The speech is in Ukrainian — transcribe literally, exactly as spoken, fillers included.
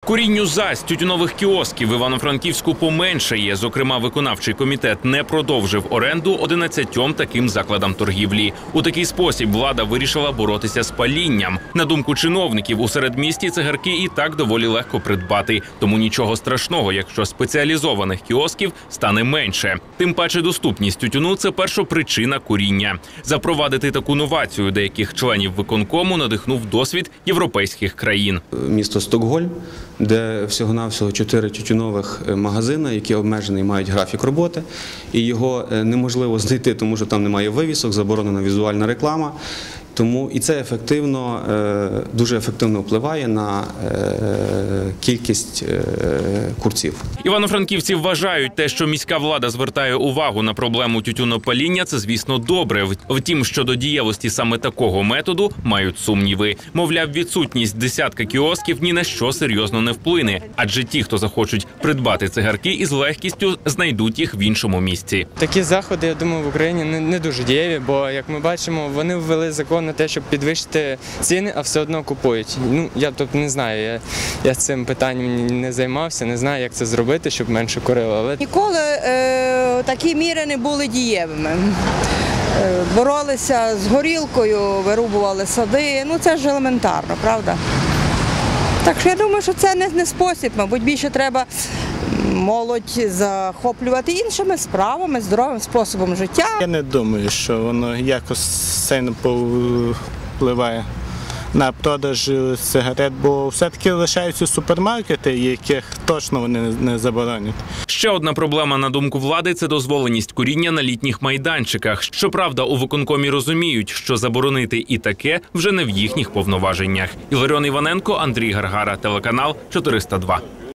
Курінню зась тютюнових кіосків в Івано-Франківську поменшає. Зокрема, виконавчий комітет не продовжив оренду одинадцятьом таким закладам торгівлі. У такий спосіб влада вирішила боротися з палінням. На думку чиновників, у середмісті цигарки і так доволі легко придбати. Тому нічого страшного, якщо спеціалізованих кіосків стане менше. Тим паче доступність тютюну – це першопричина куріння. Запровадити таку новацію деяких членів виконкому надихнув досвід європейських країн. Місто Стокгольм, де всього-навсього чотири тютюнових магазини, які обмежені, мають графік роботи, і його неможливо знайти, тому що там немає вивісок, заборонена візуальна реклама. Тому і це ефективно, дуже ефективно впливає на кількість курців. Івано-франківці вважають, те, що міська влада звертає увагу на проблему тютюнопаління, це, звісно, добре. Втім, щодо дієвості саме такого методу мають сумніви. Мовляв, відсутність десятка кіосків ні на що серйозно не вплине, адже ті, хто захочуть придбати цигарки, із легкістю знайдуть їх в іншому місці. Такі заходи, я думаю, в Україні не, не дуже дієві, бо, як ми бачимо, вони ввели закон на те, щоб підвищити ціни, а все одно купують. Ну, я тобто не знаю, я, я цим питанням не займався, не знаю, як це зробити, щоб менше курили. Але... Ніколи е, такі міри не були дієвими. Е, боролися з горілкою, вирубували сади, ну це ж елементарно, правда? Так що я думаю, що це не, не спосіб, мабуть, більше треба молодь захоплювати іншими справами, здоровим способом життя. Я не думаю, що воно якось сильно повпливає на продаж сигарет, бо все-таки лишаються супермаркети, яких точно вони не заборонять. Ще одна проблема, на думку влади, це дозволеність куріння на літніх майданчиках. Щоправда, у виконкомі розуміють, що заборонити і таке вже не в їхніх повноваженнях. Іларіон Іваненко, Андрій Гаргара, телеканал чотириста два.